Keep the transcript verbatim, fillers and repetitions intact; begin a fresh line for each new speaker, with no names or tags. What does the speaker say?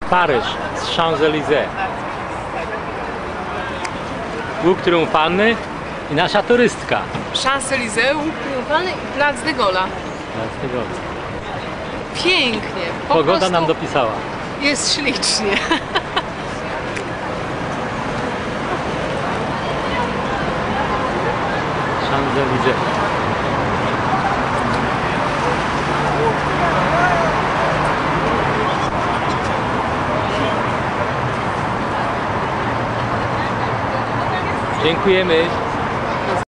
Paryż z Champs-Élysées. Łuk Triumfalny i nasza turystka.
Champs-Élysées, Łuk Triumfalny i Plac de Gaulle'a.
Plac de Gaulle.
Pięknie. Po
Pogoda
prostu
nam dopisała.
jest ślicznie.
Champs-Élysées. Dziękujemy.